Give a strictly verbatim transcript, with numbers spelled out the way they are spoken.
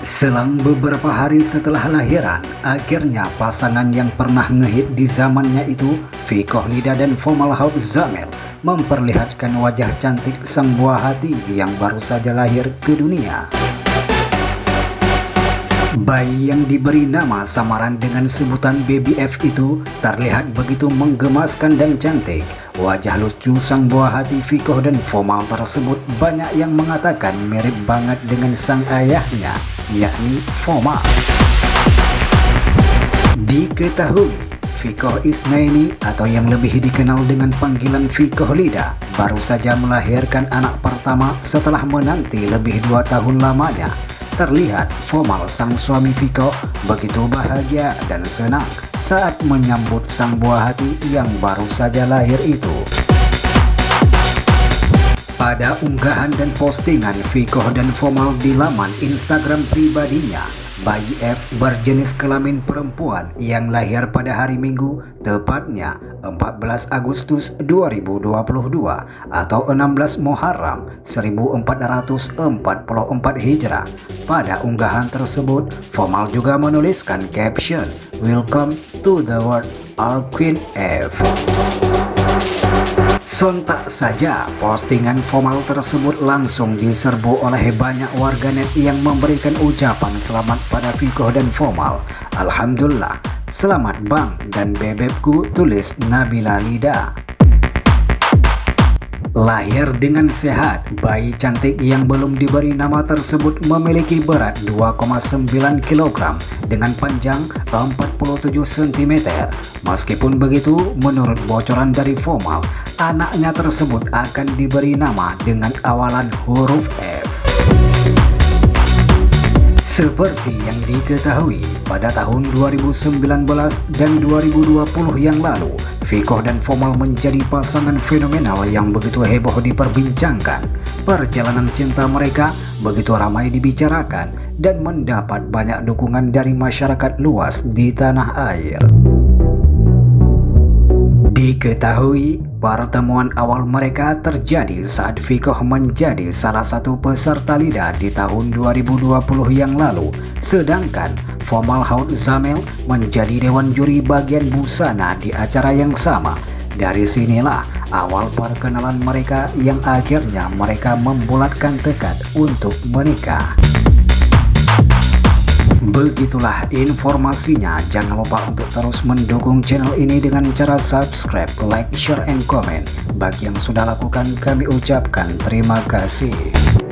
Selang beberapa hari setelah lahiran, akhirnya pasangan yang pernah ngehit di zamannya itu, Fiqh Lida dan Fomalhaut Zamel, memperlihatkan wajah cantik sang buah hati yang baru saja lahir ke dunia. Bayi yang diberi nama samaran dengan sebutan Baby F itu terlihat begitu menggemaskan dan cantik. Wajah lucu sang buah hati Fiqh dan Fomal tersebut banyak yang mengatakan mirip banget dengan sang ayahnya, yakni Fomal. Diketahui Fiqh Isnaini atau yang lebih dikenal dengan panggilan Fiqh Lida baru saja melahirkan anak pertama setelah menanti lebih dua tahun lamanya. Terlihat Fomal sang suami Fiqh begitu bahagia dan senang saat menyambut sang buah hati yang baru saja lahir itu. Pada unggahan dan postingan Fiqh dan Fomal di laman Instagram pribadinya, bayi F berjenis kelamin perempuan yang lahir pada hari Minggu, tepatnya empat belas Agustus dua ribu dua puluh dua atau enam belas Muharram seribu empat ratus empat puluh empat Hijrah. Pada unggahan tersebut, Fomal juga menuliskan caption, "Welcome to the world, our Queen F." Sontak saja postingan Fomal tersebut langsung diserbu oleh banyak warganet yang memberikan ucapan selamat pada Fiqh dan Fomal. "Alhamdulillah, selamat bang dan bebekku," tulis Nabila Lida. Lahir dengan sehat, bayi cantik yang belum diberi nama tersebut memiliki berat dua koma sembilan kilogram dengan panjang empat puluh tujuh sentimeter. Meskipun begitu, menurut bocoran dari Fomal, anaknya tersebut akan diberi nama dengan awalan huruf F. Seperti yang diketahui, pada tahun dua ribu sembilan belas dan dua ribu dua puluh yang lalu, Fiqh dan Fomal menjadi pasangan fenomenal yang begitu heboh diperbincangkan. Perjalanan cinta mereka begitu ramai dibicarakan dan mendapat banyak dukungan dari masyarakat luas di tanah air. Diketahui, pertemuan awal mereka terjadi saat Fiqh menjadi salah satu peserta Lida di tahun dua ribu dua puluh yang lalu, sedangkan Fomalhaut Zamel menjadi dewan juri bagian busana di acara yang sama. Dari sinilah awal perkenalan mereka yang akhirnya mereka membulatkan tekad untuk menikah. Begitulah informasinya. Jangan lupa untuk terus mendukung channel ini dengan cara subscribe, like, share, and comment. Bagi yang sudah lakukan, kami ucapkan terima kasih.